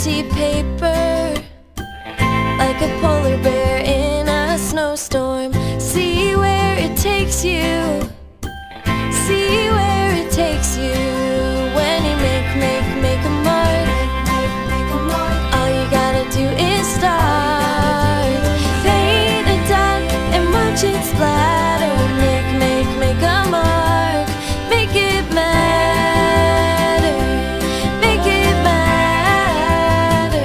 empty paper, like a polar bear in a snowstorm. See where it takes you, see where it takes you. When you make a mark, all you gotta do is start. Paint a dot and watch it splatter. Make a mark, make it matter, make it matter.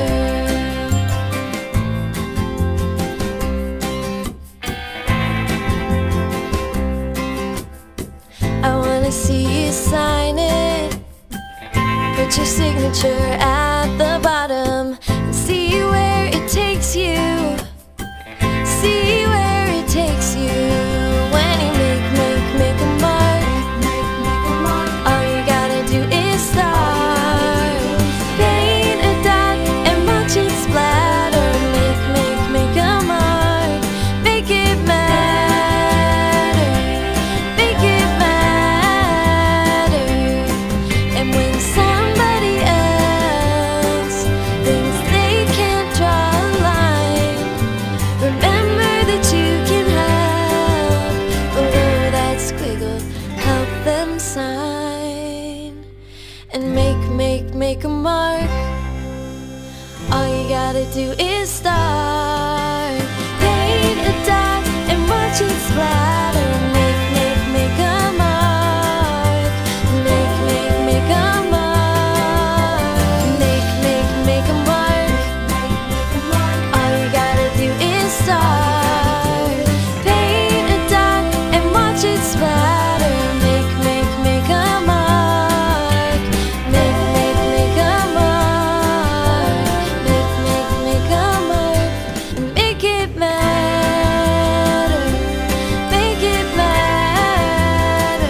I wanna see you sign it, put your signature at the bottom, and see where it takes you, see where it takes you. When you make a mark, all you gotta do is start. Paint a dot and watch it splatter. Make a mark, make it matter, make it matter. And when somebody else thinks they can't draw a line, remember that you can help. Below that squiggle, help them sign. And make a mark, all you gotta do is start. Paint a dot and watch it splatter. Make a mark, make a mark. Make a mark, all you gotta do is start. Paint a dot and watch it splatter. Make a mark, make a mark. Make a mark, make it matter, make it matter.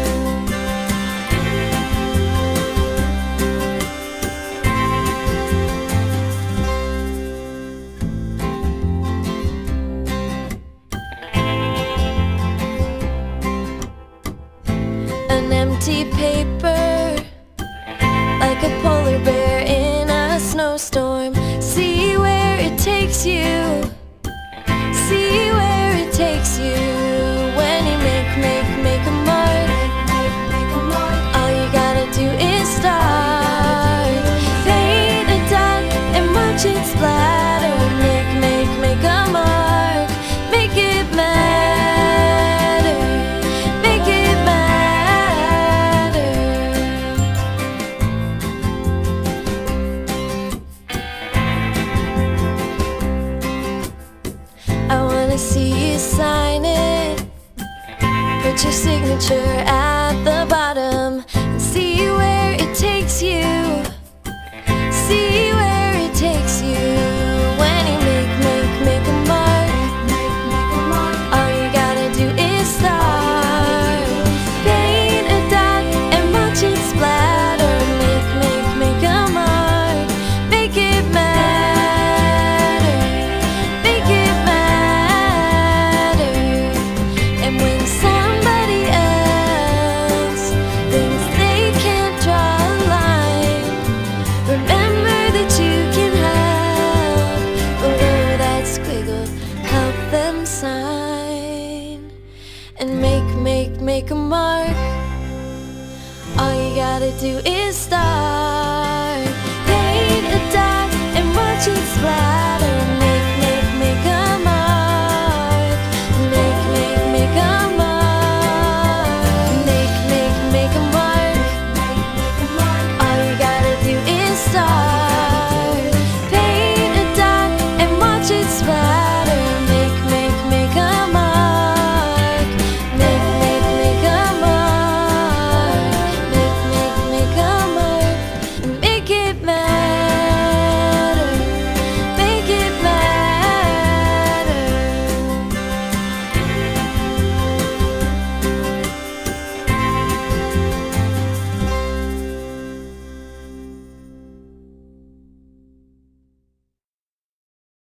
An empty paper, like a polar bear in a snowstorm. See where it takes you, see where it takes you. When you make a mark, all you gotta do is start. Paint a dot and watch it splatter. Make a mark, make it matter, make it matter. I wanna see you sign it, put your signature at the bottom, and see where it takes you, see where it takes you. When you make a mark, all you gotta do is start. Paint a dot and watch it splatter. Make a mark, make it matter, make it matter. And when somebody else thinks they can't draw a line, remember that you can help. Below that squiggle, help them sign. And make a mark, all you gotta do is start.